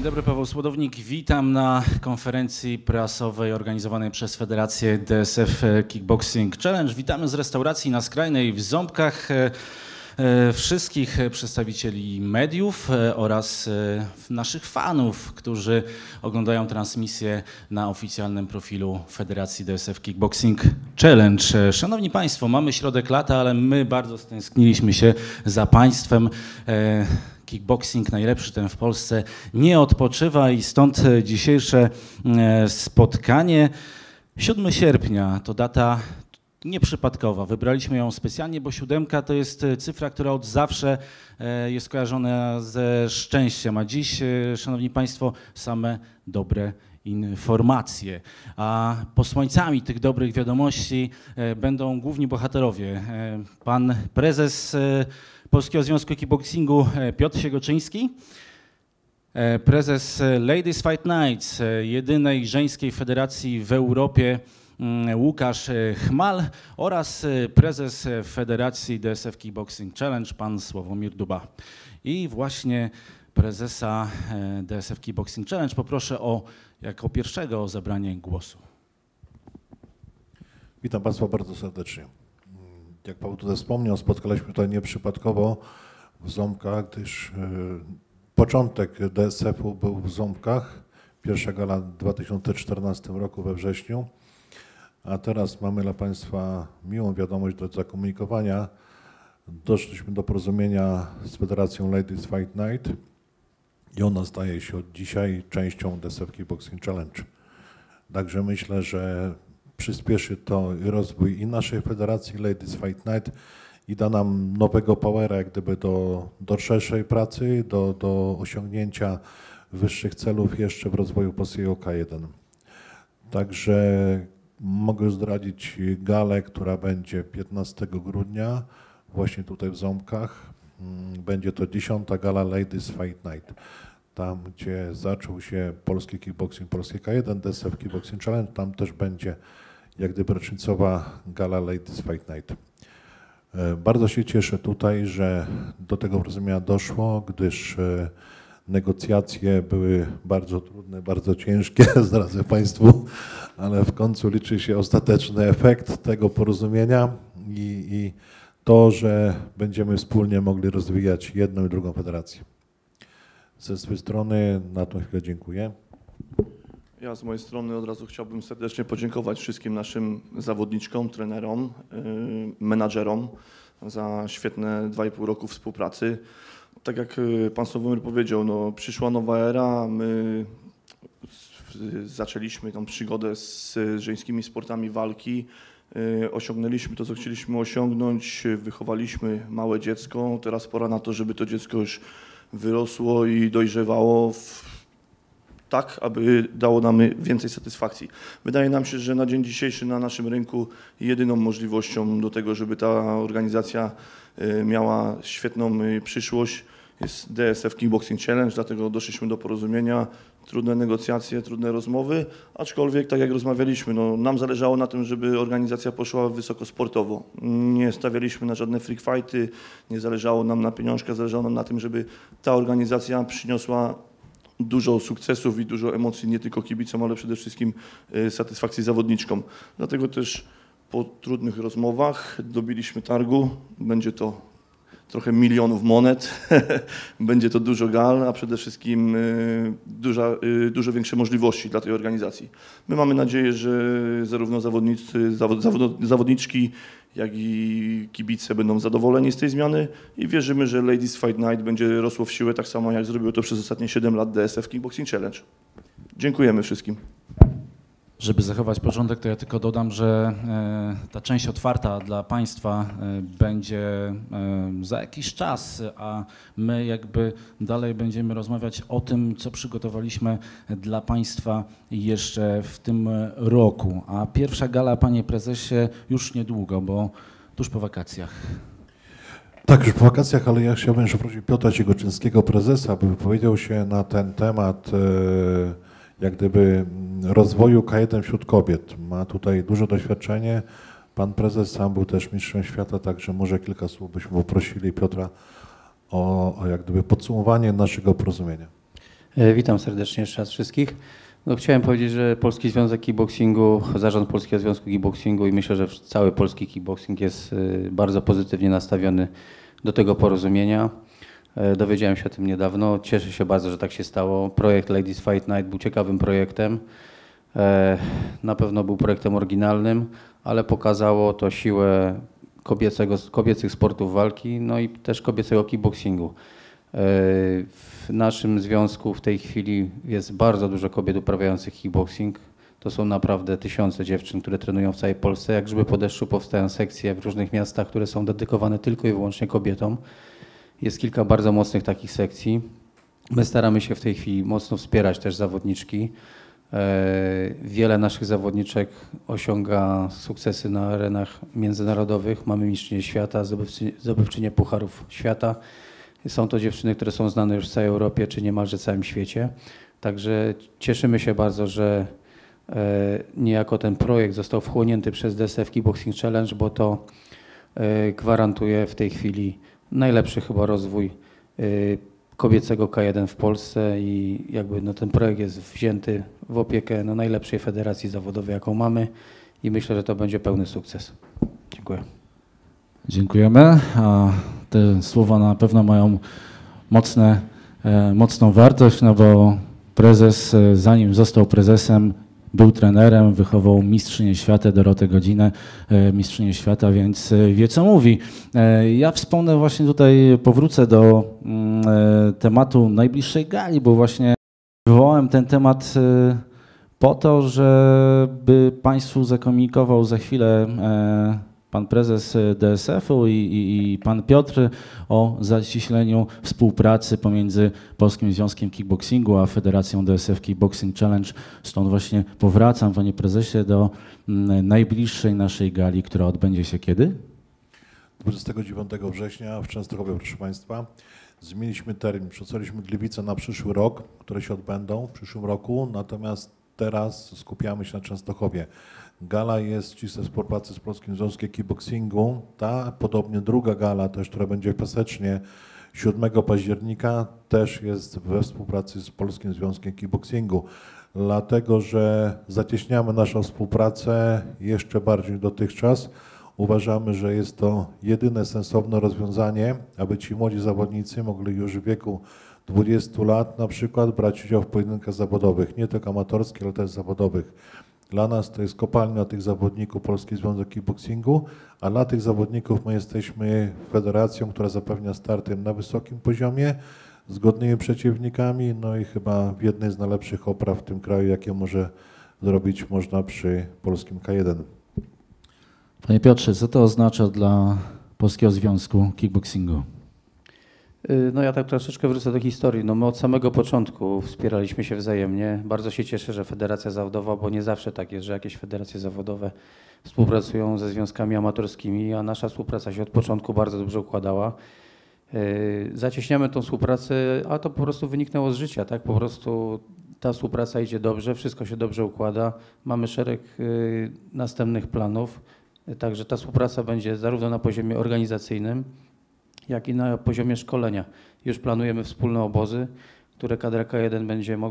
dobry, Paweł Słodownik. Witam na konferencji prasowej organizowanej przez Federację DSF Kickboxing Challenge. Witamy z restauracji na Skrajnej w Ząbkach wszystkich przedstawicieli mediów oraz naszych fanów, którzy oglądają transmisję na oficjalnym profilu Federacji DSF Kickboxing Challenge. Szanowni Państwo, mamy środek lata, ale my bardzo stęskniliśmy się za Państwem. Kickboxing, najlepszy ten w Polsce, nie odpoczywa i stąd dzisiejsze spotkanie. 7 sierpnia to data nieprzypadkowa. Wybraliśmy ją specjalnie, bo 7 to jest cyfra, która od zawsze jest kojarzona ze szczęściem, a dziś, szanowni Państwo, same dobre informacje. A posłańcami tych dobrych wiadomości będą główni bohaterowie. Pan prezes Polskiego Związku Kickboxingu Piotr Siegoczyński, prezes Ladies Fight Nights, jedynej żeńskiej federacji w Europie, Łukasz Chmal oraz prezes Federacji DSF Kickboxing Challenge, pan Sławomir Duba. I właśnie prezesa DSF Kickboxing Challenge poproszę jako pierwszego o zabranie głosu. Witam Państwa bardzo serdecznie. Jak Paweł tutaj wspomniał, spotkaliśmy tutaj nieprzypadkowo w Ząbkach, gdyż początek DSF-u był w Ząbkach. Pierwsza gala w 2014 roku we wrześniu. A teraz mamy dla Państwa miłą wiadomość do zakomunikowania. Doszliśmy do porozumienia z Federacją Ladies Fight Night i ona staje się od dzisiaj częścią DSF Kickboxing Challenge. Także myślę, że przyspieszy to rozwój i naszej federacji Ladies Fight Night i da nam nowego powera jak gdyby do szerszej pracy, do osiągnięcia wyższych celów jeszcze w rozwoju polskiego K1. Także mogę zdradzić galę, która będzie 15 grudnia właśnie tutaj w Ząbkach. Będzie to 10. gala Ladies Fight Night. Tam, gdzie zaczął się polski kickboxing, polskie K1, DSF Kickboxing Challenge, tam też będzie jak gdyby rocznicowa gala Ladies Fight Night. Bardzo się cieszę tutaj, że do tego porozumienia doszło, gdyż negocjacje były bardzo trudne, bardzo ciężkie, zdradzę Państwu, ale w końcu liczy się ostateczny efekt tego porozumienia i to, że będziemy wspólnie mogli rozwijać jedną i drugą federację. Ze swojej strony na tą chwilę dziękuję. Ja z mojej strony od razu chciałbym serdecznie podziękować wszystkim naszym zawodniczkom, trenerom, menadżerom za świetne 2,5 roku współpracy. Tak jak pan Sławomir powiedział, no, przyszła nowa era, my zaczęliśmy tą przygodę z żeńskimi sportami walki, osiągnęliśmy to, co chcieliśmy osiągnąć, wychowaliśmy małe dziecko, teraz pora na to, żeby to dziecko już wyrosło i dojrzewało tak, aby dało nam więcej satysfakcji. Wydaje nam się, że na dzień dzisiejszy na naszym rynku jedyną możliwością do tego, żeby ta organizacja miała świetną przyszłość, jest DSF Kickboxing Challenge, dlatego doszliśmy do porozumienia. Trudne negocjacje, trudne rozmowy, aczkolwiek tak jak rozmawialiśmy, no, nam zależało na tym, żeby organizacja poszła wysoko sportowo. Nie stawialiśmy na żadne freak fighty, nie zależało nam na pieniążkach, zależało nam na tym, żeby ta organizacja przyniosła dużo sukcesów i dużo emocji nie tylko kibicom, ale przede wszystkim satysfakcji zawodniczkom. Dlatego też po trudnych rozmowach dobiliśmy targu. Będzie to trochę milionów monet, będzie to dużo gal, a przede wszystkim dużo większe możliwości dla tej organizacji. My mamy nadzieję, że zarówno zawodniczki, jak i kibice będą zadowoleni z tej zmiany i wierzymy, że Ladies Fight Night będzie rosło w siłę tak samo, jak zrobiło to przez ostatnie 7 lat DSF Kickboxing Challenge. Dziękujemy wszystkim. Żeby zachować porządek, to ja tylko dodam, że ta część otwarta dla Państwa będzie za jakiś czas, a my jakby dalej będziemy rozmawiać o tym, co przygotowaliśmy dla Państwa jeszcze w tym roku. A pierwsza gala, Panie Prezesie, już niedługo, bo tuż po wakacjach. Tak, już po wakacjach, ale ja chciałbym jeszcze prosić Piotra Siegoczyńskiego, prezesa, by wypowiedział się na ten temat jak gdyby rozwoju K1 wśród kobiet. Ma tutaj duże doświadczenie. Pan prezes sam był też mistrzem świata, także może kilka słów byśmy poprosili Piotra o jak gdyby podsumowanie naszego porozumienia. Witam serdecznie jeszcze raz wszystkich. No, chciałem powiedzieć, że Polski Związek Kickboxingu, Zarząd Polskiego Związku Kickboxingu i myślę, że cały polski kickboxing jest bardzo pozytywnie nastawiony do tego porozumienia. Dowiedziałem się o tym niedawno. Cieszę się bardzo, że tak się stało. Projekt Ladies Fight Night był ciekawym projektem. Na pewno był projektem oryginalnym, ale pokazało to siłę kobiecych sportów walki, no i też kobiecego kickboxingu. W naszym związku w tej chwili jest bardzo dużo kobiet uprawiających kickboxing. To są naprawdę tysiące dziewczyn, które trenują w całej Polsce. Jak grzyby po deszczu powstają sekcje w różnych miastach, które są dedykowane tylko i wyłącznie kobietom. Jest kilka bardzo mocnych takich sekcji. My staramy się w tej chwili mocno wspierać też zawodniczki. Wiele naszych zawodniczek osiąga sukcesy na arenach międzynarodowych. Mamy mistrzynię świata, zdobywczynię pucharów świata. Są to dziewczyny, które są znane już w całej Europie, czy niemalże całym świecie. Także cieszymy się bardzo, że niejako ten projekt został wchłonięty przez DSF Kickboxing Challenge, bo to gwarantuje w tej chwili najlepszy chyba rozwój kobiecego K1 w Polsce i jakby no, ten projekt jest wzięty w opiekę najlepszej federacji zawodowej, jaką mamy i myślę, że to będzie pełny sukces. Dziękuję. Dziękujemy. A te słowa na pewno mają mocną wartość, no bo prezes, zanim został prezesem, był trenerem, wychował mistrzynię świata Dorotę Godzinę, mistrzynię świata, więc wie co mówi. Ja wspomnę właśnie tutaj, powrócę do tematu najbliższej gali, bo właśnie wywołałem ten temat po to, żeby Państwu zakomunikował za chwilę pan prezes DSF-u i pan Piotr o zacieśleniu współpracy pomiędzy Polskim Związkiem Kickboxingu a Federacją DSF Kickboxing Challenge. Stąd właśnie powracam, panie prezesie, do najbliższej naszej gali, która odbędzie się kiedy? 29 września w Częstochowie, proszę państwa. Zmieniliśmy termin, przesunęliśmy Gliwice na przyszły rok, które się odbędą w przyszłym roku, natomiast teraz skupiamy się na Częstochowie. Gala jest w ścisłej współpracy z Polskim Związkiem Kickboxingu. Ta, podobnie druga gala też, która będzie w Piasecznie 7 października, też jest we współpracy z Polskim Związkiem Kickboxingu. Dlatego, że zacieśniamy naszą współpracę jeszcze bardziej dotychczas. Uważamy, że jest to jedyne sensowne rozwiązanie, aby ci młodzi zawodnicy mogli już w wieku 20 lat na przykład brać udział w pojedynkach zawodowych, nie tylko amatorskich, ale też zawodowych. Dla nas to jest kopalnia tych zawodników Polski Związek Kickboxingu, a dla tych zawodników my jesteśmy federacją, która zapewnia starty na wysokim poziomie, z godnymi przeciwnikami, no i chyba w jednej z najlepszych opraw w tym kraju, jakie może zrobić można przy polskim K1. Panie Piotrze, co to oznacza dla Polskiego Związku Kickboxingu? No ja tak troszeczkę wrócę do historii. No my od samego początku wspieraliśmy się wzajemnie. Bardzo się cieszę, że federacja zawodowa, bo nie zawsze tak jest, że jakieś federacje zawodowe współpracują ze związkami amatorskimi, a nasza współpraca się od początku bardzo dobrze układała. Zacieśniamy tą współpracę, a to po prostu wyniknęło z życia, tak? Po prostu ta współpraca idzie dobrze, wszystko się dobrze układa. Mamy szereg następnych planów, także ta współpraca będzie zarówno na poziomie organizacyjnym, jak i na poziomie szkolenia. Już planujemy wspólne obozy, które kadra K1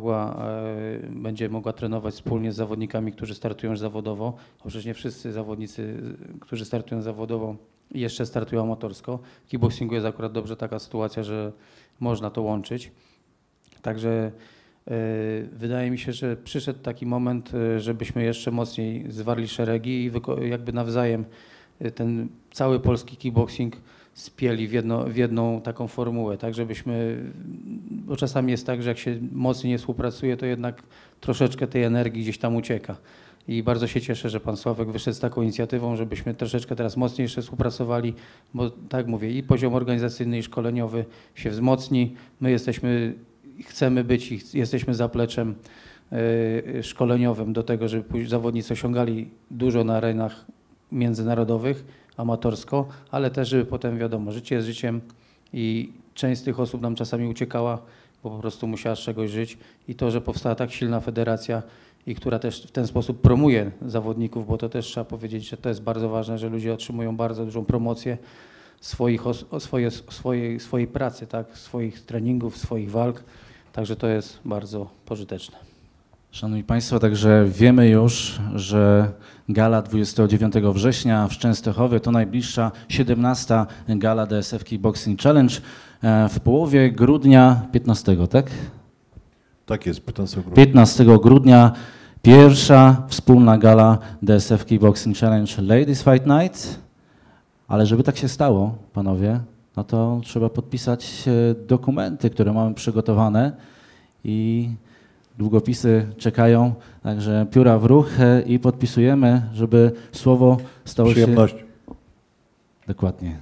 będzie mogła trenować wspólnie z zawodnikami, którzy startują już zawodowo. Bo przecież nie wszyscy zawodnicy, którzy startują zawodowo, jeszcze startują amatorsko. W kickboxingu jest akurat dobrze taka sytuacja, że można to łączyć. Także wydaje mi się, że przyszedł taki moment, żebyśmy jeszcze mocniej zwarli szeregi i jakby nawzajem ten cały polski kickboxing spieli w jedną taką formułę, tak żebyśmy, bo czasami jest tak, że jak się mocniej nie współpracuje, to jednak troszeczkę tej energii gdzieś tam ucieka. I bardzo się cieszę, że pan Sławek wyszedł z taką inicjatywą, żebyśmy troszeczkę teraz mocniej jeszcze współpracowali, bo tak jak mówię, i poziom organizacyjny i szkoleniowy się wzmocni. My chcemy być i jesteśmy zapleczem szkoleniowym do tego, żeby zawodnicy osiągali dużo na arenach międzynarodowych, amatorsko, ale też, żeby potem wiadomo, życie jest życiem i część z tych osób nam czasami uciekała, bo po prostu musiała z czegoś żyć i to, że powstała tak silna federacja i która też w ten sposób promuje zawodników, bo to też trzeba powiedzieć, że to jest bardzo ważne, że ludzie otrzymują bardzo dużą promocję swojej pracy, tak, swoich treningów, swoich walk. Także to jest bardzo pożyteczne. Szanowni Państwo, także wiemy już, że gala 29 września w Częstochowie to najbliższa 17. gala DSF Kickboxing Challenge. W połowie grudnia 15, tak? Tak jest, 15 grudnia. 15 grudnia pierwsza wspólna gala DSF Kickboxing Challenge Ladies Fight Night. Ale żeby tak się stało, panowie, no to trzeba podpisać dokumenty, które mamy przygotowane i długopisy czekają, także pióra w ruch i podpisujemy, żeby słowo stało się... Przyjemność. Dokładnie.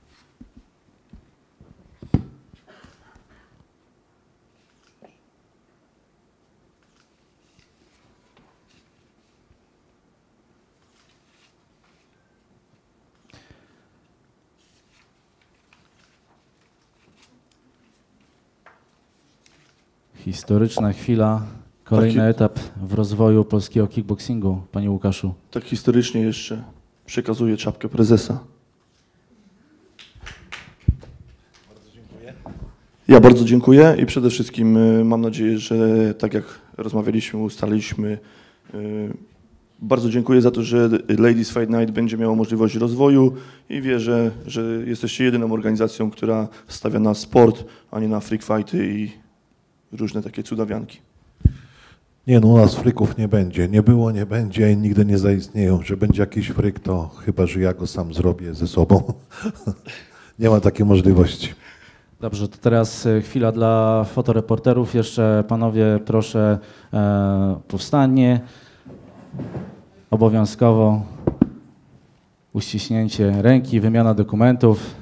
Historyczna chwila, kolejny etap w rozwoju polskiego kickboxingu, panie Łukaszu. Tak historycznie jeszcze przekazuję czapkę prezesa. Ja bardzo dziękuję i przede wszystkim mam nadzieję, że tak jak rozmawialiśmy, ustaliliśmy, bardzo dziękuję za to, że Ladies Fight Night będzie miało możliwość rozwoju i wierzę, że jesteście jedyną organizacją, która stawia na sport, a nie na freak fighty i różne takie cudawianki. Nie, no u nas frików nie będzie. Nie było, nie będzie i nigdy nie zaistnieją. Że będzie jakiś fryk, to chyba, że ja go sam zrobię ze sobą. Nie ma takiej możliwości. Dobrze, to teraz chwila dla fotoreporterów. Jeszcze panowie proszę powstanie. Obowiązkowo uściśnięcie ręki, wymiana dokumentów.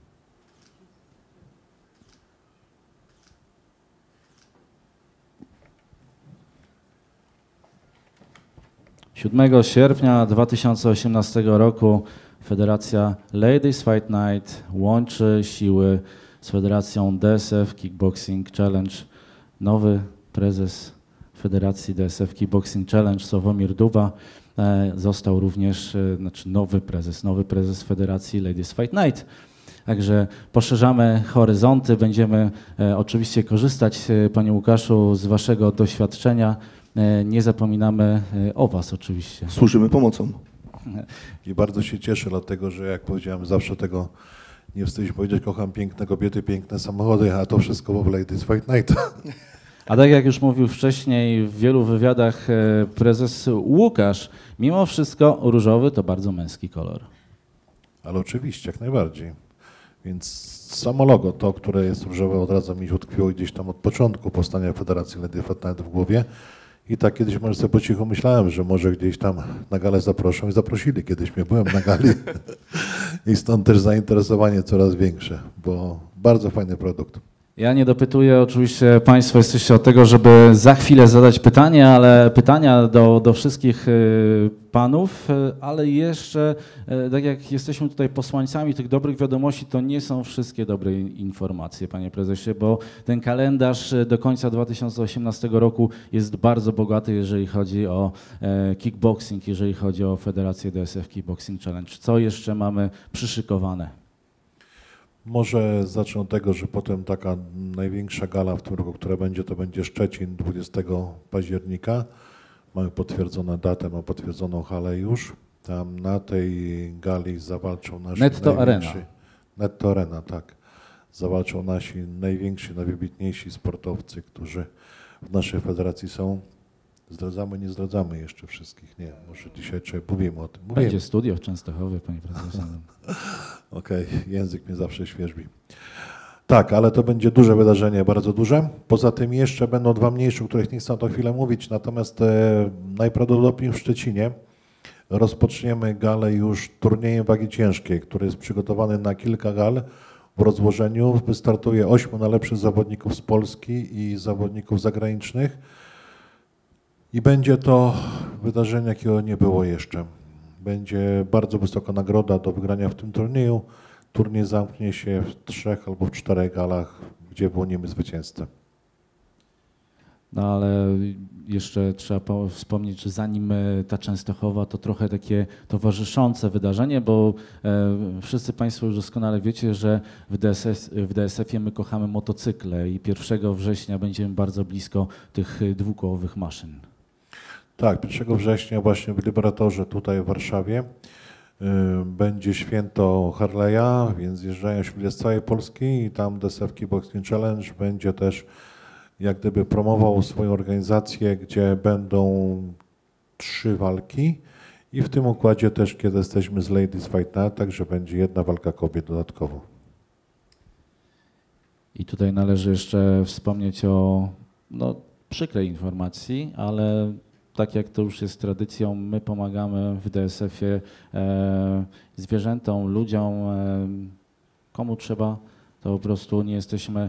7 sierpnia 2018 roku Federacja Ladies Fight Night łączy siły z Federacją DSF Kickboxing Challenge. Nowy prezes Federacji DSF Kickboxing Challenge, Sławomir Duba, został również, nowy prezes Federacji Ladies Fight Night. Także poszerzamy horyzonty, będziemy oczywiście korzystać, panie Łukaszu, z waszego doświadczenia. Nie zapominamy o was oczywiście. Służymy pomocą. I bardzo się cieszę, dlatego że jak powiedziałem, zawsze tego nie wstyd się powiedzieć, kocham piękne kobiety, piękne samochody, a to wszystko było w Ladies Fight Night. A tak jak już mówił wcześniej w wielu wywiadach prezes Łukasz, mimo wszystko różowy to bardzo męski kolor. Ale oczywiście, jak najbardziej. Więc samo logo, to, które jest różowe, od razu mi utkwiło gdzieś tam od początku powstania Federacji Ladies Fight Night w głowie. I tak kiedyś może sobie po cichu myślałem, że może gdzieś tam na galę zaproszą i zaprosili. Kiedyś byłem na gali i stąd też zainteresowanie coraz większe, bo bardzo fajny produkt. Ja nie dopytuję, oczywiście Państwo jesteście od tego, żeby za chwilę zadać pytania, ale pytania do wszystkich panów, ale jeszcze, tak jak jesteśmy tutaj posłańcami tych dobrych wiadomości, to nie są wszystkie dobre informacje, panie prezesie, bo ten kalendarz do końca 2018 roku jest bardzo bogaty, jeżeli chodzi o kickboxing, jeżeli chodzi o Federację DSF Kickboxing Challenge. Co jeszcze mamy przyszykowane? Może zacznę od tego, że potem taka największa gala w tym roku, która będzie, to będzie Szczecin 20 października. Mamy potwierdzoną datę, mamy potwierdzoną halę już. Tam na tej gali zawalczą nasi Netto Arena. Netto Arena, tak. Zawalczą nasi najwięksi, najwybitniejsi sportowcy, którzy w naszej federacji są. Zdradzamy, nie zdradzamy jeszcze wszystkich, nie. Może dzisiaj mówimy o tym. Będzie studio w Częstochowie, panie prezesie. Okej, język mnie zawsze świerzbi. Tak, ale to będzie duże wydarzenie, bardzo duże. Poza tym jeszcze będą dwa mniejsze, o których nie chcę na to chwilę mówić, natomiast najprawdopodobniej w Szczecinie rozpoczniemy galę już turniejem wagi ciężkiej, który jest przygotowany na kilka gal w rozłożeniu. Wystartuje 8 najlepszych zawodników z Polski i zawodników zagranicznych. I będzie to wydarzenie, jakiego nie było jeszcze. Będzie bardzo wysoka nagroda do wygrania w tym turnieju. Turniej zamknie się w 3 albo w 4 galach, gdzie wyłonimy zwycięzcę. No ale jeszcze trzeba wspomnieć, że zanim ta Częstochowa, to trochę takie towarzyszące wydarzenie, bo wszyscy Państwo już doskonale wiecie, że w DSF-ie my kochamy motocykle i 1 września będziemy bardzo blisko tych dwukołowych maszyn. Tak, 1 września właśnie w Liberatorze tutaj w Warszawie będzie święto Harley'a, więc zjeżdżają się ludzie z całej Polski i tam DSF Kickboxing Challenge będzie też jak gdyby promował swoją organizację, gdzie będą 3 walki i w tym układzie też, kiedy jesteśmy z Ladies Fight Night, także będzie 1 walka kobiet dodatkowo. I tutaj należy jeszcze wspomnieć o przykrej informacji, ale tak jak to już jest tradycją, my pomagamy w DSF-ie zwierzętom, ludziom, komu trzeba, to po prostu nie jesteśmy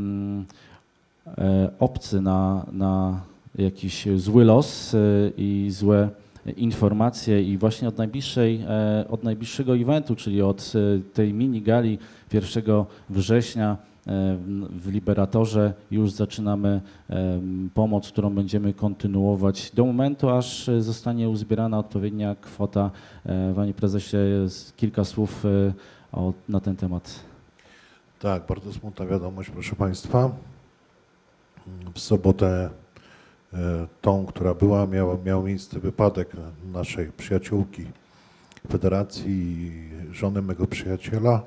obcy na jakiś zły los i złe informacje i właśnie od najbliższego eventu, czyli od tej mini gali 1 września w Liberatorze już zaczynamy pomoc, którą będziemy kontynuować do momentu, aż zostanie uzbierana odpowiednia kwota. Panie prezesie, kilka słów na ten temat. Tak, bardzo smutna wiadomość, proszę Państwa. W sobotę tą, która była, miał miejsce wypadek naszej przyjaciółki federacji, żony mego przyjaciela.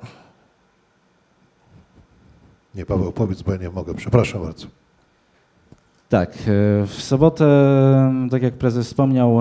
Nie, Paweł, powiedz, bo ja nie mogę. Przepraszam bardzo. Tak, w sobotę, tak jak prezes wspomniał,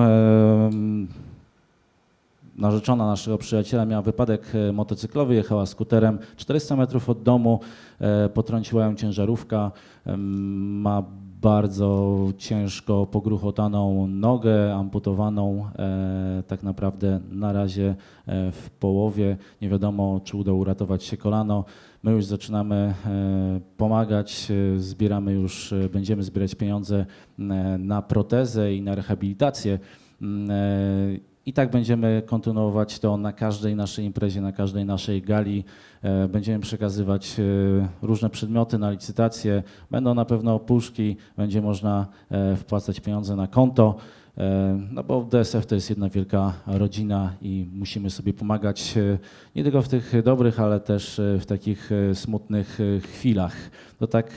narzeczona naszego przyjaciela miała wypadek motocyklowy, jechała skuterem 400 metrów od domu, potrąciła ją ciężarówka, ma bardzo ciężko pogruchotaną nogę, amputowaną tak naprawdę na razie w połowie. Nie wiadomo, czy uda uratować się kolano. My już zaczynamy pomagać, będziemy zbierać pieniądze na protezę i na rehabilitację. I tak będziemy kontynuować to na każdej naszej imprezie, na każdej naszej gali. Będziemy przekazywać różne przedmioty na licytację. Będą na pewno puszki, będzie można wpłacać pieniądze na konto, no bo DSF to jest jedna wielka rodzina i musimy sobie pomagać nie tylko w tych dobrych, ale też w takich smutnych chwilach. To tak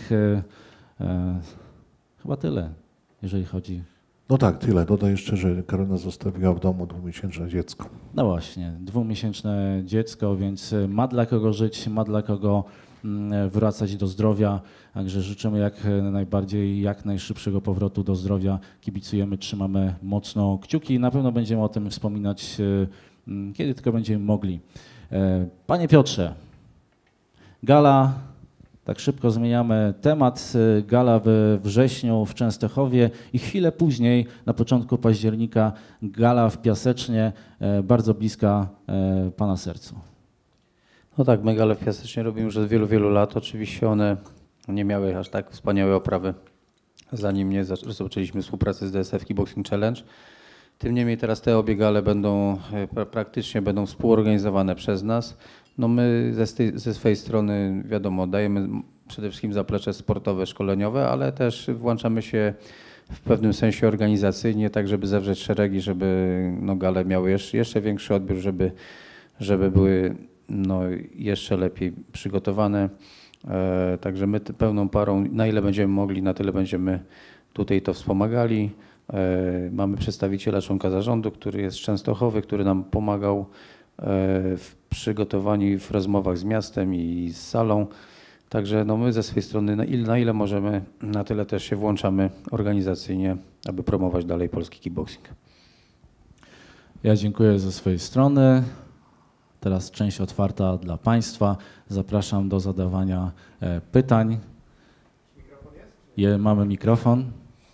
chyba tyle, jeżeli chodzi. No tak, tyle. Dodaj jeszcze, że Karolina zostawiła w domu 2-miesięczne dziecko. No właśnie, 2-miesięczne dziecko, więc ma dla kogo żyć, ma dla kogo wracać do zdrowia. Także życzymy jak najbardziej, jak najszybszego powrotu do zdrowia. Kibicujemy, trzymamy mocno kciuki i na pewno będziemy o tym wspominać, kiedy tylko będziemy mogli. Panie Piotrze, gala. Tak szybko zmieniamy temat. Gala we wrześniu w Częstochowie i chwilę później, na początku października, gala w Piasecznie, bardzo bliska Pana sercu. No tak, my gale w Piasecznie robimy już od wielu, wielu lat. Oczywiście one nie miały aż tak wspaniałej oprawy, zanim nie rozpoczęliśmy współpracę z DSF Kickboxing Challenge. Tym niemniej teraz te obie gale praktycznie będą współorganizowane przez nas. No my ze swojej strony, wiadomo, dajemy przede wszystkim zaplecze sportowe, szkoleniowe, ale też włączamy się w pewnym sensie organizacyjnie, tak żeby zawrzeć szeregi, żeby gale miały jeszcze większy odbiór, żeby były jeszcze lepiej przygotowane. Także my pełną parą, na ile będziemy mogli, na tyle będziemy tutaj to wspomagali. Mamy przedstawiciela, członka zarządu, który jest z Częstochowy, który nam pomagał w przygotowaniu i w rozmowach z miastem i z salą. Także my ze swojej strony na ile możemy, na tyle też się włączamy organizacyjnie, aby promować dalej polski kickboxing. Ja dziękuję ze swojej strony. Teraz część otwarta dla Państwa. Zapraszam do zadawania pytań. Mikrofon jest? Mamy mikrofon.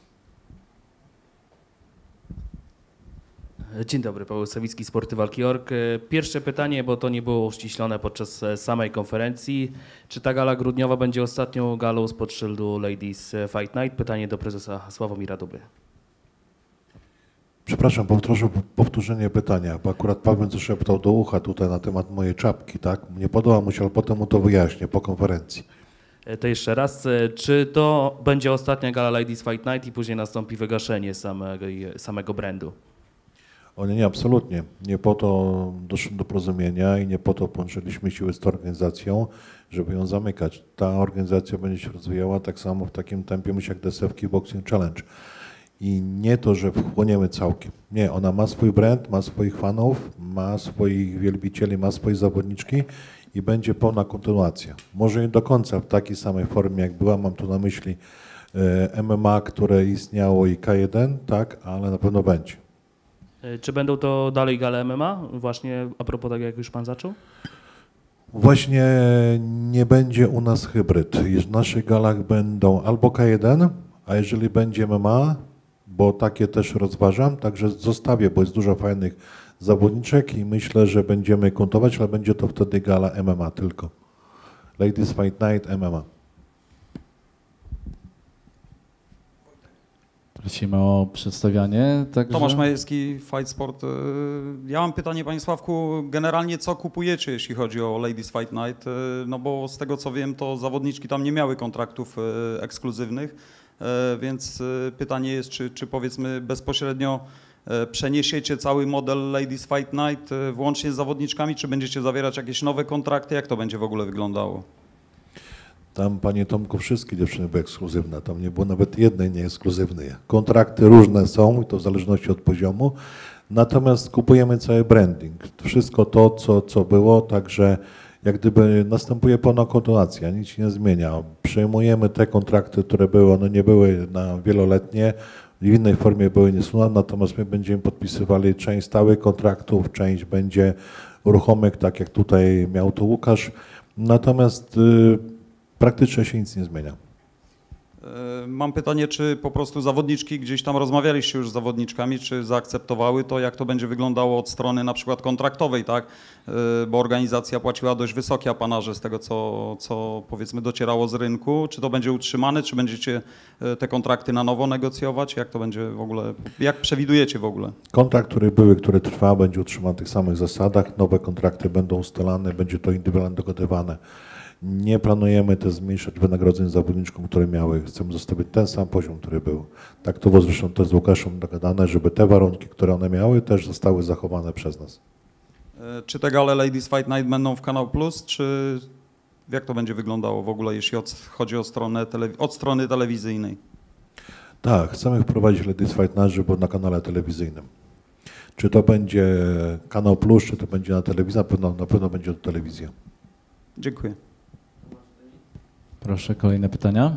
Dzień dobry, Paweł Sawicki, Sporty Walki.org. Pierwsze pytanie, bo to nie było uściślone podczas samej konferencji. Czy ta gala grudniowa będzie ostatnią galą spod szyldu Ladies Fight Night? Pytanie do prezesa Sławomira Duby. Przepraszam, proszę powtórzenie pytania, bo akurat Paweł coś szeptał do ucha tutaj na temat mojej czapki, tak? Nie podoba mu się, ale potem mu to wyjaśnię po konferencji. To jeszcze raz, czy to będzie ostatnia gala Ladies Fight Night i później nastąpi wygaszenie samego brandu? O nie, absolutnie. Nie po to doszło do porozumienia i nie po to połączyliśmy siły z tą organizacją, żeby ją zamykać. Ta organizacja będzie się rozwijała tak samo w takim tempie jak DSF Kickboxing Challenge. I nie to, że wchłoniemy całkiem. Nie, ona ma swój brand, ma swoich fanów, ma swoich wielbicieli, ma swoje zawodniczki i będzie pełna kontynuacja. Może nie do końca w takiej samej formie, jak była, mam tu na myśli MMA, które istniało i K1, tak, ale na pewno będzie. Czy będą to dalej gale MMA? Właśnie a propos tak jak już pan zaczął? Właśnie nie będzie u nas hybryd. W naszych galach będą albo K1, a jeżeli będzie MMA, bo takie też rozważam, także zostawię, bo jest dużo fajnych zawodniczek i myślę, że będziemy kontować, ale będzie to wtedy gala MMA tylko. Ladies Fight Night MMA. Prosimy o przedstawianie. Także... Tomasz Majewski, Fight Sport. Ja mam pytanie, panie Sławku, generalnie co kupujecie, jeśli chodzi o Ladies Fight Night? No bo z tego co wiem, to zawodniczki tam nie miały kontraktów ekskluzywnych, więc pytanie jest, czy powiedzmy bezpośrednio przeniesiecie cały model Ladies Fight Night włącznie z zawodniczkami, czy będziecie zawierać jakieś nowe kontrakty? Jak to będzie w ogóle wyglądało? Tam, panie Tomku, wszystkie dziewczyny były ekskluzywne. Tam nie było nawet jednej nieekskluzywnej. Kontrakty różne są i to w zależności od poziomu. Natomiast kupujemy cały branding. Wszystko to, co było, także jak gdyby następuje pełna kontynuacja, nic się nie zmienia. Przejmujemy te kontrakty, które były, one nie były na wieloletnie, w innej formie były niesunęte, natomiast my będziemy podpisywali część stałych kontraktów, część będzie ruchomych, tak jak tutaj miał to Łukasz. Natomiast praktycznie się nic nie zmienia. Mam pytanie, czy po prostu zawodniczki, gdzieś tam rozmawialiście już z zawodniczkami, czy zaakceptowały to, jak to będzie wyglądało od strony na przykład kontraktowej, tak? Bo organizacja płaciła dość wysokie apanaże z tego, co powiedzmy docierało z rynku. Czy to będzie utrzymane, czy będziecie te kontrakty na nowo negocjować? Jak to będzie w ogóle, jak przewidujecie w ogóle? Kontrakt, który trwa, będzie utrzymany w tych samych zasadach. Nowe kontrakty będą ustalane, będzie to indywidualnie dogadywane. Nie planujemy też zmniejszać wynagrodzeń zawodniczkom, które miały. Chcemy zostawić ten sam poziom, który był. Tak to było zresztą też z Łukaszem dogadane, żeby te warunki, które one miały, też zostały zachowane przez nas. Czy te gale Ladies Fight Night będą w Kanał Plus, czy jak to będzie wyglądało w ogóle, jeśli chodzi o stronę od strony telewizyjnej? Tak, chcemy wprowadzić Ladies Fight Night, żeby było na kanale telewizyjnym. Czy to będzie Kanał Plus, czy to będzie na telewizji, na pewno będzie to telewizja. Dziękuję. Proszę, kolejne pytania.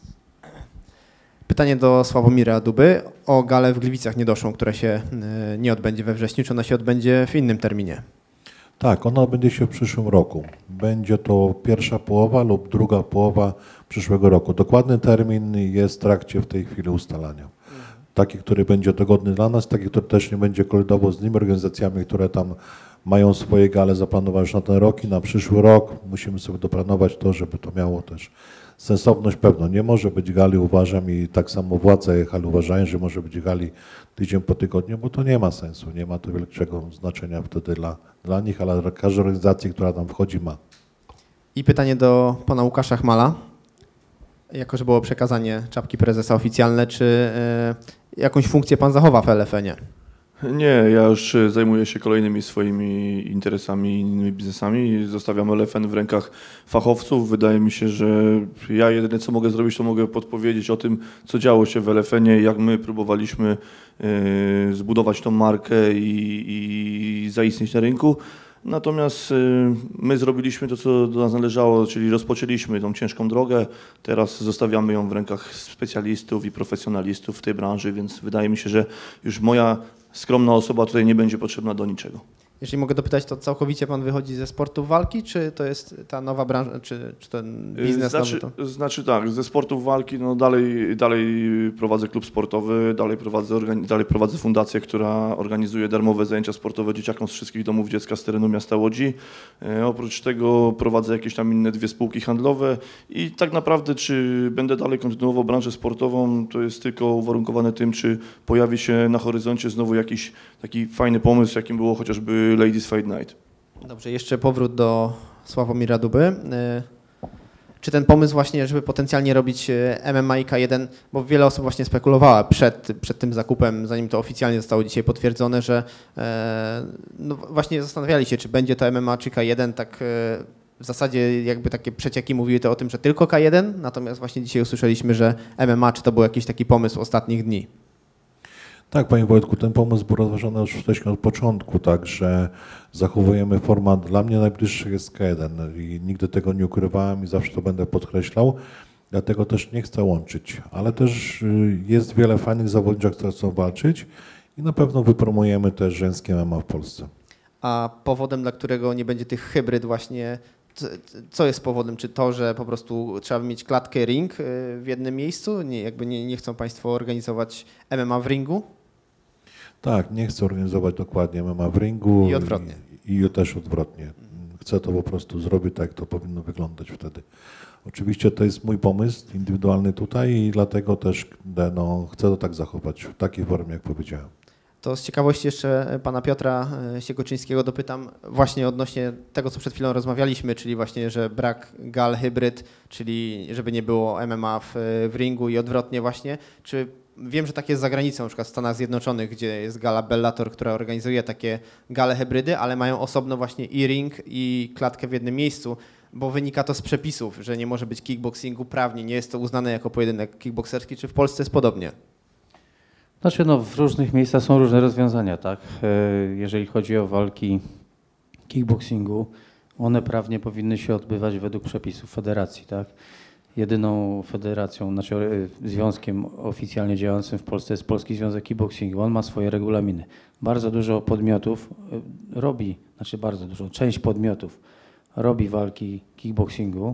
Pytanie do Sławomira Duby o galę w Gliwicach Niedoszłą, która się nie odbędzie we wrześniu, czy ona się odbędzie w innym terminie? Tak, ona odbędzie się w przyszłym roku. Będzie to pierwsza połowa lub druga połowa przyszłego roku. Dokładny termin jest w trakcie w tej chwili ustalania. Taki, który będzie dogodny dla nas, taki, który też nie będzie kolidował z innymi organizacjami, które tam mają swoje gale zaplanowane już na ten rok i na przyszły rok. Musimy sobie doplanować to, żeby to miało też sensowność pewną. Nie może być gali, uważam, i tak samo władze hali uważają, że może być gali tydzień po tygodniu, bo to nie ma sensu, nie ma to wielkiego znaczenia wtedy dla nich, ale każda organizacja, która tam wchodzi, ma. I pytanie do pana Łukasza Chmala. Jako że było przekazanie czapki prezesa oficjalne, czy jakąś funkcję pan zachowa w LFN-ie? Nie, ja już zajmuję się kolejnymi swoimi interesami, innymi biznesami. Zostawiam LFN w rękach fachowców. Wydaje mi się, że ja jedyne co mogę zrobić, to mogę podpowiedzieć o tym, co działo się w LFN-ie, jak my próbowaliśmy zbudować tą markę i zaistnieć na rynku. Natomiast my zrobiliśmy to, co do nas należało, czyli rozpoczęliśmy tą ciężką drogę. Teraz zostawiamy ją w rękach specjalistów i profesjonalistów w tej branży, więc wydaje mi się, że już moja skromna osoba tutaj nie będzie potrzebna do niczego. Jeżeli mogę dopytać, to całkowicie pan wychodzi ze sportów walki, czy to jest ta nowa branża, czy ten biznes nowy? To... Znaczy tak, ze sportów walki no dalej prowadzę klub sportowy, dalej prowadzę fundację, która organizuje darmowe zajęcia sportowe dzieciakom z wszystkich domów dziecka z terenu miasta Łodzi. Oprócz tego prowadzę jakieś tam inne 2 spółki handlowe i tak naprawdę czy będę dalej kontynuował branżę sportową, to jest tylko uwarunkowane tym, czy pojawi się na horyzoncie znowu jakiś taki fajny pomysł, jakim było chociażby Ladies Fight Night. Dobrze, jeszcze powrót do Sławomira Duby. czy ten pomysł właśnie, żeby potencjalnie robić MMA i K1, bo wiele osób właśnie spekulowała przed tym zakupem, zanim to oficjalnie zostało dzisiaj potwierdzone, że no właśnie zastanawiali się, czy będzie to MMA czy K1, tak w zasadzie jakby takie przecieki mówiły to o tym, że tylko K1, natomiast właśnie dzisiaj usłyszeliśmy, że MMA, czy to był jakiś taki pomysł ostatnich dni? Tak, panie Wojtku, ten pomysł był rozważany już wcześniej od początku, także zachowujemy format, dla mnie najbliższy jest K1 i nigdy tego nie ukrywałem i zawsze to będę podkreślał, dlatego też nie chcę łączyć, ale też jest wiele fajnych zawodników, które chcą walczyć i na pewno wypromujemy też żeńskie MMA w Polsce. A powodem, dla którego nie będzie tych hybryd właśnie, co jest powodem? Czy to, że po prostu trzeba mieć klatkę ring w jednym miejscu? Nie chcą Państwo organizować MMA w ringu? Tak, nie chcę organizować dokładnie MMA w ringu. I odwrotnie. I też odwrotnie. Chcę to po prostu zrobić tak, jak to powinno wyglądać wtedy. Oczywiście to jest mój pomysł indywidualny tutaj i dlatego też chcę to tak zachować, w takiej formie, jak powiedziałem. To z ciekawości jeszcze pana Piotra Siegoczyńskiego dopytam właśnie odnośnie tego, co przed chwilą rozmawialiśmy, czyli właśnie, że brak gal hybryd, czyli żeby nie było MMA w ringu i odwrotnie właśnie. Czy wiem, że tak jest za granicą, na przykład w Stanach Zjednoczonych, gdzie jest gala Bellator, która organizuje takie gale hybrydy, ale mają osobno właśnie i ring, i klatkę w jednym miejscu, bo wynika to z przepisów, że nie może być kickboxingu prawnie, nie jest to uznane jako pojedynek kickbokserski. Czy w Polsce jest podobnie? Znaczy no, w różnych miejscach są różne rozwiązania, tak? Jeżeli chodzi o walki kickboxingu, one prawnie powinny się odbywać według przepisów federacji, tak? Jedyną federacją, znaczy związkiem oficjalnie działającym w Polsce jest Polski Związek Kickboxingu. On ma swoje regulaminy. Bardzo dużo podmiotów robi, znaczy bardzo dużo, część podmiotów robi walki kickboxingu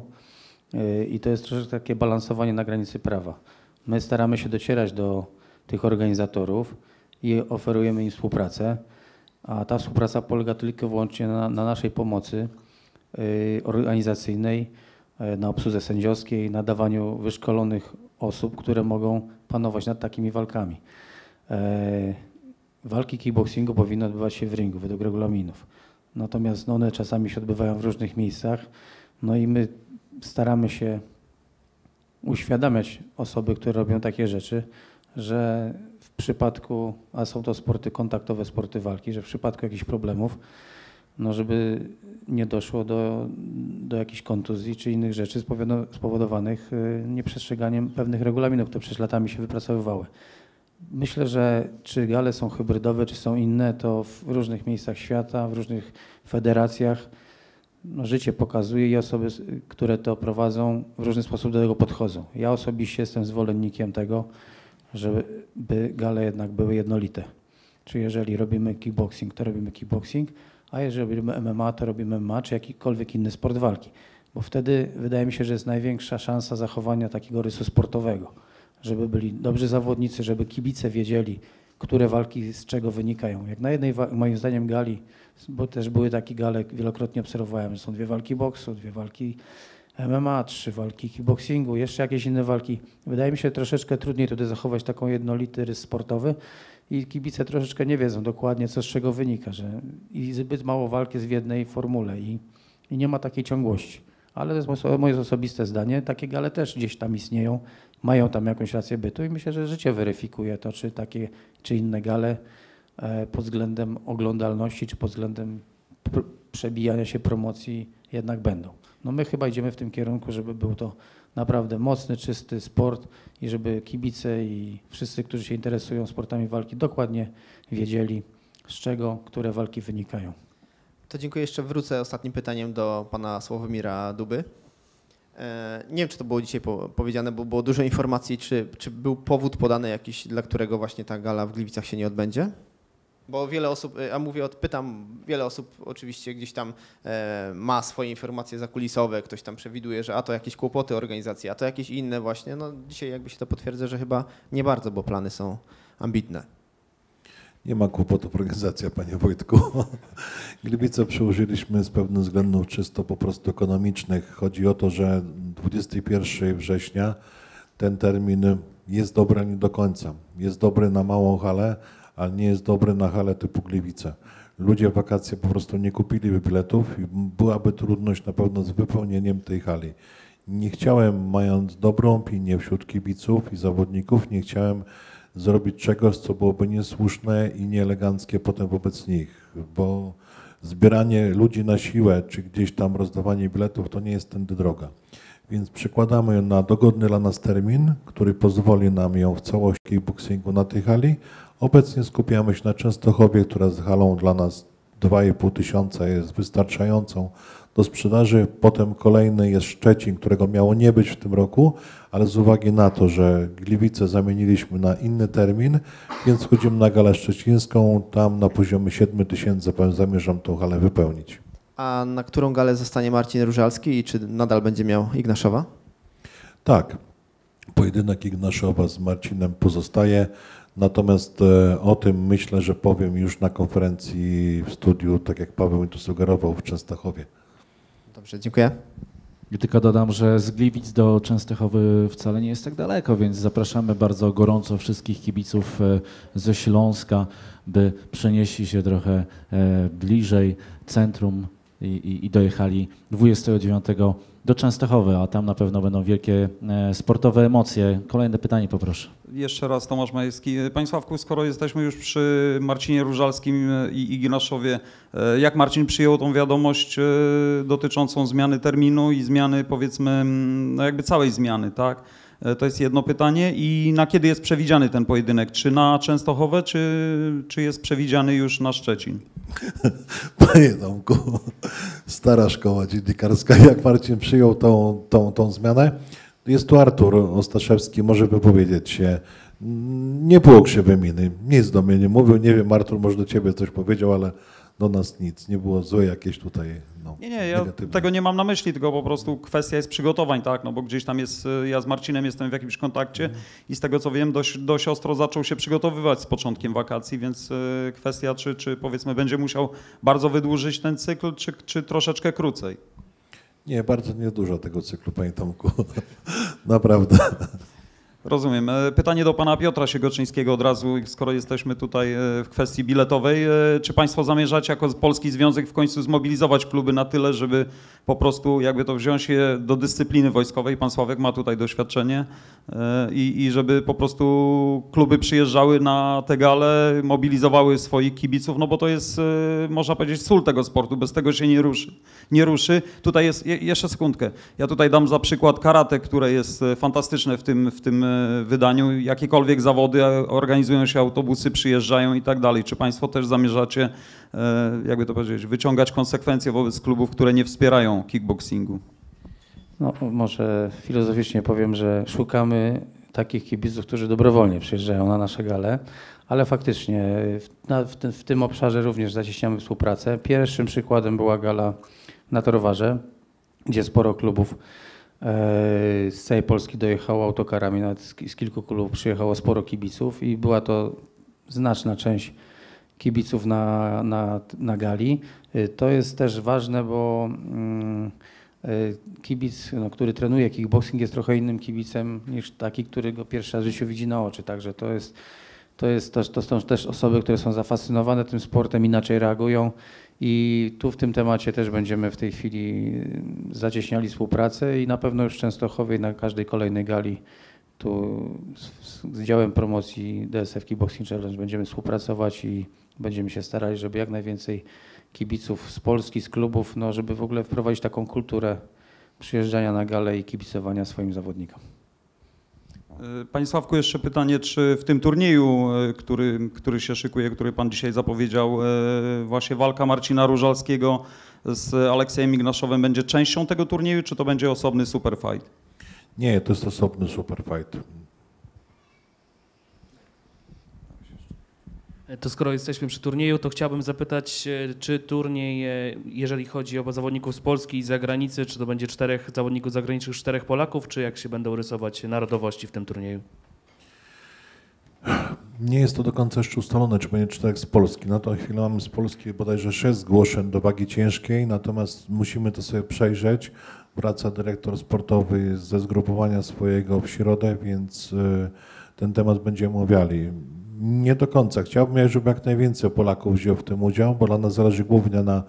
i to jest troszeczkę takie balansowanie na granicy prawa. My staramy się docierać do tych organizatorów i oferujemy im współpracę, a ta współpraca polega tylko i wyłącznie na naszej pomocy organizacyjnej, na obsłudze sędziowskiej, na dawaniu wyszkolonych osób, które mogą panować nad takimi walkami. Walki kickboxingu powinny odbywać się w ringu według regulaminów. Natomiast one czasami się odbywają w różnych miejscach, no i my staramy się uświadamiać osoby, które robią takie rzeczy, że w przypadku, a są to sporty kontaktowe, sporty walki, że w przypadku jakichś problemów, no żeby nie doszło do jakichś kontuzji czy innych rzeczy spowodowanych nieprzestrzeganiem pewnych regulaminów, które przez latami się wypracowywały. Myślę, że czy gale są hybrydowe, czy są inne, to w różnych miejscach świata, w różnych federacjach no, życie pokazuje i osoby, które to prowadzą, w różny sposób do tego podchodzą. Ja osobiście jestem zwolennikiem tego, żeby gale jednak były jednolite. Czy jeżeli robimy kickboxing, to robimy kickboxing, a jeżeli robimy MMA, to robimy MMA, czy jakikolwiek inny sport walki. Bo wtedy wydaje mi się, że jest największa szansa zachowania takiego rysu sportowego. Żeby byli dobrzy zawodnicy, żeby kibice wiedzieli, które walki z czego wynikają. Jak na jednej, moim zdaniem, gali, bo też były takie gale, wielokrotnie obserwowałem, że są 2 walki boksu, 2 walki MMA, 3 walki kickboxingu, jeszcze jakieś inne walki. Wydaje mi się troszeczkę trudniej tutaj zachować taką jednolity rys sportowy i kibice troszeczkę nie wiedzą dokładnie, co z czego wynika, że i zbyt mało walk jest w jednej formule i nie ma takiej ciągłości. Ale to jest moje osobiste zdanie, takie gale też gdzieś tam istnieją, mają tam jakąś rację bytu i myślę, że życie weryfikuje to, czy takie, czy inne gale pod względem oglądalności, czy pod względem przebijania się promocji jednak będą. No my chyba idziemy w tym kierunku, żeby był to naprawdę mocny, czysty sport i żeby kibice i wszyscy, którzy się interesują sportami walki, dokładnie wiedzieli, z czego które walki wynikają. To dziękuję. Jeszcze wrócę ostatnim pytaniem do pana Sławomira Duby. Nie wiem, czy to było dzisiaj powiedziane, bo było dużo informacji, czy był powód podany jakiś, dla którego właśnie ta gala w Gliwicach się nie odbędzie? Bo wiele osób, pytam, wiele osób oczywiście gdzieś tam ma swoje informacje zakulisowe, ktoś tam przewiduje, że a to jakieś kłopoty organizacji, a to jakieś inne właśnie. No dzisiaj jakby się to potwierdza, że chyba nie bardzo, bo plany są ambitne. Nie ma kłopotów organizacja, panie Wojtku. Gliwice przełożyliśmy z pewnych względów czysto po prostu ekonomicznych. Chodzi o to, że 21 września ten termin jest dobry, ale nie do końca. Jest dobry na małą halę, ale nie jest dobry na halę typu Gliwice. Ludzie w wakacje po prostu nie kupiliby biletów i byłaby trudność na pewno z wypełnieniem tej hali. Nie chciałem, mając dobrą opinię wśród kibiców i zawodników, nie chciałem zrobić czegoś, co byłoby niesłuszne i nieeleganckie potem wobec nich, bo zbieranie ludzi na siłę, czy gdzieś tam rozdawanie biletów, to nie jest tędy droga. Więc przekładamy ją na dogodny dla nas termin, który pozwoli nam ją w całości kickboxingu na tej hali. Obecnie skupiamy się na Częstochowie, która z halą dla nas 2,5 tysiąca jest wystarczającą do sprzedaży. Potem kolejny jest Szczecin, którego miało nie być w tym roku, ale z uwagi na to, że Gliwice zamieniliśmy na inny termin, więc wchodzimy na galę szczecińską. Tam na poziomie 7 tysięcy zamierzam tą halę wypełnić. A na którą galę zostanie Marcin Różalski i czy nadal będzie miał Ignaszowa? Tak, pojedynek Ignaszowa z Marcinem pozostaje, natomiast o tym myślę, że powiem już na konferencji w studiu, tak jak Paweł mi to sugerował, w Częstochowie. Dobrze, dziękuję. I tylko dodam, że z Gliwic do Częstochowy wcale nie jest tak daleko, więc zapraszamy bardzo gorąco wszystkich kibiców ze Śląska, by przenieśli się trochę bliżej centrum i dojechali 29 do Częstochowy, a tam na pewno będą wielkie sportowe emocje. Kolejne pytanie poproszę. Jeszcze raz Tomasz Majewski. Panie Sławku, skoro jesteśmy już przy Marcinie Różalskim i Ignaszowie, jak Marcin przyjął tą wiadomość dotyczącą zmiany terminu i zmiany, powiedzmy, no jakby całej zmiany, tak? To jest jedno pytanie. I na kiedy jest przewidziany ten pojedynek? Czy na Częstochowę, czy jest przewidziany już na Szczecin? Panie Tomku, stara szkoła dziennikarska, jak Marcin przyjął tą zmianę, jest tu Artur Ostaszewski, może wypowiedzieć się. Nie było krzywej miny, nic do mnie nie mówił, nie wiem, Artur może do ciebie coś powiedział, ale do nas nic, nie było złe jakieś tutaj, no, Nie, ja negatywne. tego nie mam na myśli, tylko po prostu kwestia jest przygotowań, tak, no bo gdzieś tam jest, ja z Marcinem jestem w jakimś kontakcie i z tego co wiem, dość ostro zaczął się przygotowywać z początkiem wakacji, więc kwestia, czy powiedzmy będzie musiał bardzo wydłużyć ten cykl, czy troszeczkę krócej. Nie, bardzo niedużo tego cyklu, panie Tomku, naprawdę. Rozumiem. Pytanie do pana Piotra Siegoczyńskiego od razu, skoro jesteśmy tutaj w kwestii biletowej. Czy państwo zamierzacie jako Polski Związek w końcu zmobilizować kluby na tyle, żeby po prostu jakby to wziąć je do dyscypliny wojskowej? Pan Sławek ma tutaj doświadczenie i żeby po prostu kluby przyjeżdżały na te gale, mobilizowały swoich kibiców, no bo to jest, można powiedzieć, sól tego sportu. Bez tego się nie ruszy. Tutaj jest, jeszcze sekundkę, ja tutaj dam za przykład karate, które jest fantastyczne w tym wydaniu. Jakiekolwiek zawody, organizują się autobusy, przyjeżdżają i tak dalej. Czy państwo też zamierzacie, jakby to powiedzieć, wyciągać konsekwencje wobec klubów, które nie wspierają kickboxingu? No, może filozoficznie powiem, że szukamy takich kibiców, którzy dobrowolnie przyjeżdżają na nasze gale, ale faktycznie w tym obszarze również zacieśniamy współpracę. Pierwszym przykładem była gala na Torowarze, gdzie sporo klubów z całej Polski dojechało autokarami, nawet z kilku klubów przyjechało sporo kibiców i była to znaczna część kibiców na gali. To jest też ważne, bo kibic, który trenuje kickboxing, jest trochę innym kibicem niż taki, który go pierwszy raz w życiu widzi na oczy. Także to są też osoby, które są zafascynowane tym sportem, inaczej reagują. I tu w tym temacie też będziemy w tej chwili zacieśniali współpracę i na pewno już w Częstochowie na każdej kolejnej gali tu z działem promocji DSF Kickboxing Challenge będziemy współpracować i będziemy się starali, żeby jak najwięcej kibiców z Polski, z klubów, no żeby w ogóle wprowadzić taką kulturę przyjeżdżania na galę i kibicowania swoim zawodnikom. Panie Sławku, jeszcze pytanie, czy w tym turnieju, który się szykuje, który pan dzisiaj zapowiedział, właśnie walka Marcina Różalskiego z Aleksiejem Ignaszowem będzie częścią tego turnieju, czy to będzie osobny superfight? Nie, to jest osobny superfight. To skoro jesteśmy przy turnieju, to chciałbym zapytać, czy turniej, jeżeli chodzi o zawodników z Polski i z zagranicy, czy to będzie 4 zawodników zagranicznych, 4 Polaków, czy jak się będą rysować narodowości w tym turnieju? Nie jest to do końca jeszcze ustalone, czy będzie 4 z Polski. Na tą chwilę mamy z Polski bodajże 6 zgłoszeń do wagi ciężkiej, natomiast musimy to sobie przejrzeć. Wraca dyrektor sportowy ze zgrupowania swojego w środę, więc ten temat będziemy omawiali. Nie do końca. Chciałbym, żeby jak najwięcej Polaków wziął w tym udział, bo dla nas zależy głównie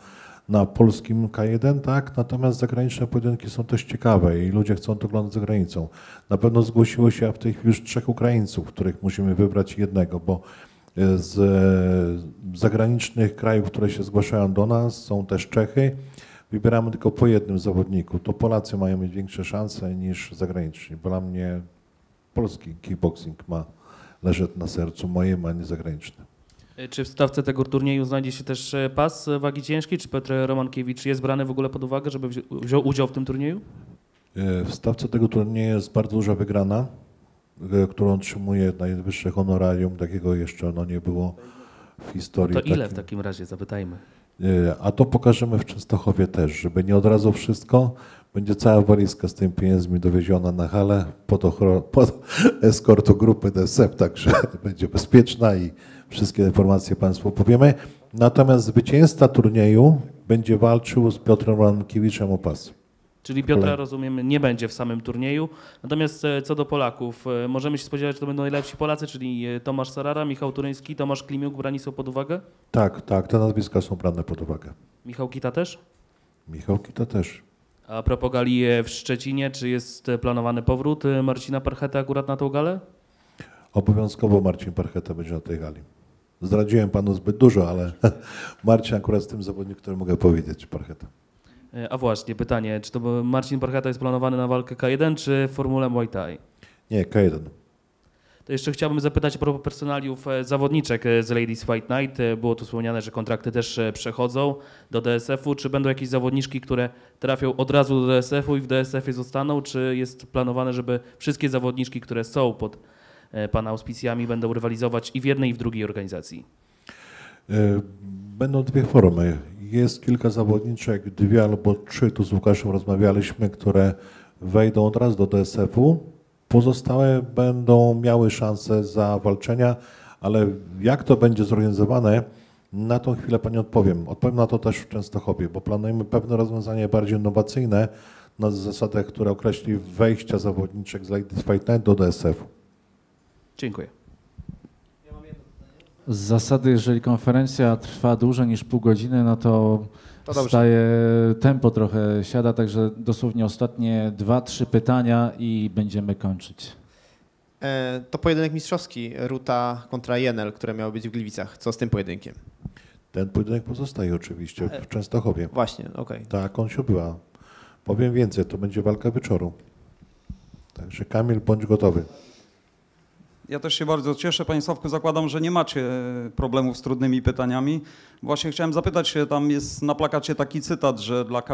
na polskim K1, tak, natomiast zagraniczne pojedynki są też ciekawe i ludzie chcą to oglądać za granicą. Na pewno zgłosiło się w tej chwili już 3 Ukraińców, których musimy wybrać jednego, bo z zagranicznych krajów, które się zgłaszają do nas, są też Czechy. Wybieramy tylko po jednym zawodniku. To Polacy mają mieć większe szanse niż zagraniczni, bo dla mnie polski kickboxing leży na sercu moim, a nie zagraniczny. Czy w stawce tego turnieju znajdzie się też pas wagi ciężkiej? Czy Piotr Romankiewicz jest brany w ogóle pod uwagę, żeby wziął udział w tym turnieju? W stawce tego turnieju jest bardzo duża wygrana, którą otrzymuje najwyższe honorarium. Takiego jeszcze nie było w historii. To ile w takim razie, zapytajmy? A to pokażemy w Częstochowie też, żeby nie od razu wszystko. Będzie cała walizka z tymi pieniędzmi dowieziona na halę pod eskortu grupy DSF, także będzie bezpieczna i wszystkie informacje Państwu powiemy. Natomiast zwycięzca turnieju będzie walczył z Piotrem Romankiewiczem o pas. Czyli Piotra, rozumiem, nie będzie w samym turnieju. Natomiast co do Polaków, możemy się spodziewać, że to będą najlepsi Polacy, czyli Tomasz Sarara, Michał Turyński, Tomasz Klimiuk brani są pod uwagę? Tak, te nazwiska są brane pod uwagę. Michał Kita też? Michał Kita też. A propos gali w Szczecinie, czy jest planowany powrót Marcina Parchety akurat na tą galę? Obowiązkowo Marcin Parcheta będzie na tej gali. Zdradziłem Panu zbyt dużo, ale Marcin akurat z tym zawodnikiem, który mogę powiedzieć, Parcheta. A właśnie, pytanie, czy to Marcin Parcheta jest planowany na walkę K1 czy w formule Muay Thai? Nie, K1. To jeszcze chciałbym zapytać a propos personaliów zawodniczek z Ladies Fight Night. Było tu wspomniane, że kontrakty też przechodzą do DSF-u. Czy będą jakieś zawodniczki, które trafią od razu do DSF-u i w DSF-ie zostaną? Czy jest planowane, żeby wszystkie zawodniczki, które są pod Pana auspicjami, będą rywalizować i w jednej, i w drugiej organizacji? Będą 2 formy. Jest kilka zawodniczek, 2 albo 3, tu z Łukaszem rozmawialiśmy, które wejdą od razu do DSF-u. Pozostałe będą miały szansę zawalczenia, ale jak to będzie zorganizowane, na tą chwilę Pani odpowiem. Odpowiem na to też w Częstochowie, bo planujemy pewne rozwiązanie bardziej innowacyjne na zasadach, które określi wejścia zawodniczek z Ladies Fight Night do DSF-u. Dziękuję. Z zasady, jeżeli konferencja trwa dłużej niż pół godziny, no to staje tempo trochę siada, także dosłownie ostatnie 2-3 pytania i będziemy kończyć. To pojedynek mistrzowski, Ruta kontra Jenel, które miały być w Gliwicach. Co z tym pojedynkiem? Ten pojedynek pozostaje oczywiście w Częstochowie. Właśnie, okej. Tak, on się odbywa. Powiem więcej, to będzie walka wieczoru. Także Kamil, bądź gotowy. Ja też się bardzo cieszę, Panie Sławku, zakładam, że nie macie problemów z trudnymi pytaniami. Właśnie chciałem zapytać się, tam jest na plakacie taki cytat, że dla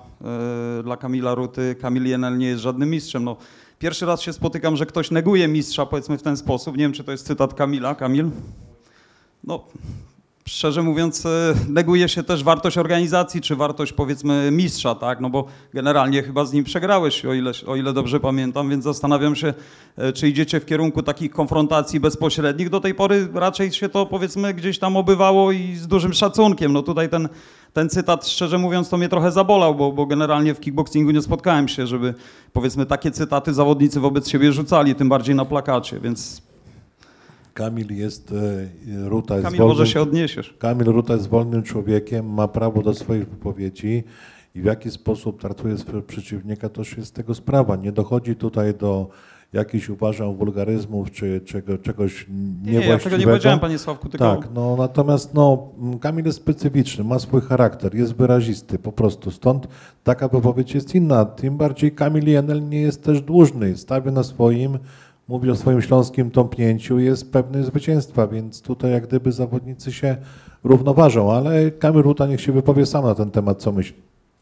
Kamila Ruty Kamil Jenel nie jest żadnym mistrzem. No, pierwszy raz się spotykam, że ktoś neguje mistrza, powiedzmy w ten sposób. Nie wiem, czy to jest cytat Kamila. Kamil? No, szczerze mówiąc, neguje się też wartość organizacji, czy wartość, powiedzmy, mistrza, tak? No bo generalnie chyba z nim przegrałeś, o ile dobrze pamiętam, więc zastanawiam się, czy idziecie w kierunku takich konfrontacji bezpośrednich. Do tej pory raczej się to, powiedzmy, gdzieś tam obywało i z dużym szacunkiem. No tutaj ten cytat, szczerze mówiąc, to mnie trochę zabolał, bo generalnie w kickboxingu nie spotkałem się, żeby, powiedzmy, takie cytaty zawodnicy wobec siebie rzucali, tym bardziej na plakacie, więc... Kamil Ruta jest Kamil, może się odniesiesz. Kamil Ruta jest wolnym człowiekiem, ma prawo do swoich wypowiedzi i w jaki sposób traktuje swojego przeciwnika, to już jest tego sprawa. Nie dochodzi tutaj do jakichś, uważam, wulgaryzmów czy czegoś niewłaściwego. Nie, ja tego nie powiedziałem, Panie Sławku, tylko... Tak, no natomiast Kamil jest specyficzny, ma swój charakter, jest wyrazisty po prostu, stąd taka wypowiedź jest inna. Tym bardziej Kamil Jenel nie jest też dłużny, stawia na swoim, mówi o swoim śląskim tąpnięciu, jest pewny zwycięstwa, więc tutaj jak gdyby zawodnicy się równoważą, ale Kamil Ruta niech się wypowie sam na ten temat, co myśli.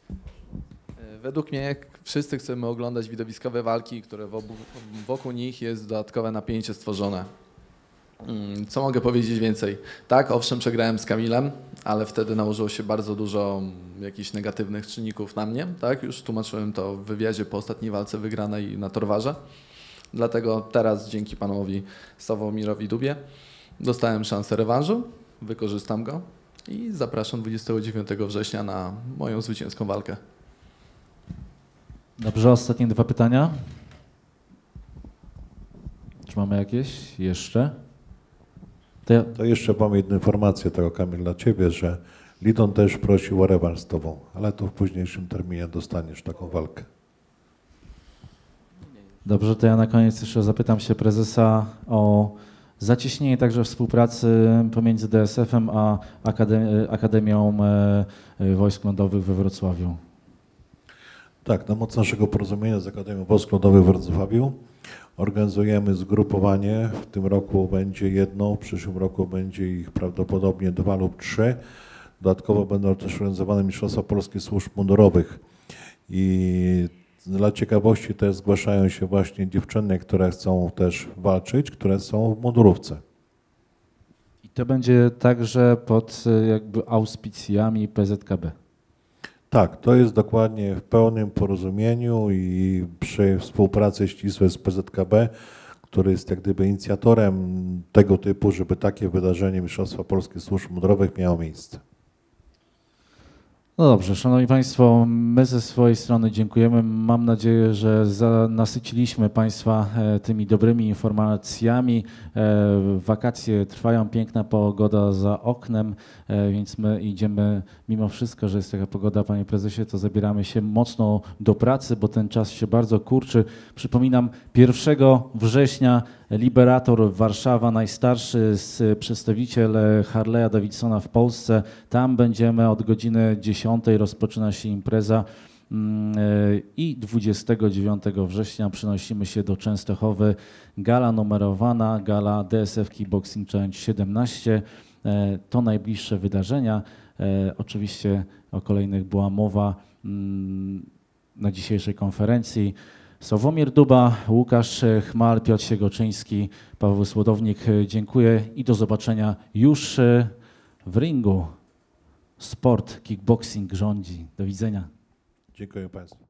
Według mnie wszyscy chcemy oglądać widowiskowe walki, które wokół nich jest dodatkowe napięcie stworzone. Co mogę powiedzieć więcej? Tak, owszem, przegrałem z Kamilem, ale wtedy nałożyło się bardzo dużo jakichś negatywnych czynników na mnie. Tak, już tłumaczyłem to w wywiadzie po ostatniej walce wygranej na Torwarze. Dlatego teraz dzięki panowi Sławomirowi Dubie dostałem szansę rewanżu, wykorzystam go i zapraszam 29 września na moją zwycięską walkę. Dobrze, ostatnie 2 pytania. Czy mamy jakieś jeszcze? To jeszcze mam jedną informację tego, Kamil, dla Ciebie, że Liton też prosił o rewanż z tobą, ale to w późniejszym terminie dostaniesz taką walkę. Dobrze, to ja na koniec jeszcze zapytam się prezesa o zacieśnienie także współpracy pomiędzy DSF-em a Akademią Wojsk Lądowych we Wrocławiu. Tak, na mocy naszego porozumienia z Akademią Wojsk Lądowych w Wrocławiu organizujemy zgrupowanie. W tym roku będzie jedno, w przyszłym roku będzie ich prawdopodobnie 2 lub 3. Dodatkowo będą też organizowane Mistrzostwa Polskich Służb Mundurowych. I dla ciekawości też zgłaszają się właśnie dziewczyny, które chcą też walczyć, które są w mundurówce. I to będzie także pod jakby auspicjami PZKB. Tak, to jest dokładnie w pełnym porozumieniu i przy współpracy ścisłej z PZKB, który jest jak gdyby inicjatorem tego typu, żeby takie wydarzenie Mistrzostwa Polskich Służb Mundurowych miało miejsce. No dobrze, Szanowni Państwo, my ze swojej strony dziękujemy. Mam nadzieję, że nasyciliśmy Państwa tymi dobrymi informacjami. Wakacje trwają, piękna pogoda za oknem, więc my idziemy, mimo wszystko, że jest taka pogoda, Panie Prezesie, to zabieramy się mocno do pracy, bo ten czas się bardzo kurczy. Przypominam, 1 września Liberator Warszawa, najstarszy przedstawiciel Harley'a Davidsona w Polsce. Tam będziemy od godziny 10 rozpoczyna się impreza i 29 września przenosimy się do Częstochowy. Gala numerowana, gala DSF Kickboxing Challenge 17. To najbliższe wydarzenia. Oczywiście o kolejnych była mowa na dzisiejszej konferencji. Sławomir Duba, Łukasz Chmal, Piotr Siegoczyński, Paweł Słodownik. Dziękuję i do zobaczenia już w ringu. Sport, kickboxing rządzi. Do widzenia. Dziękuję Państwu.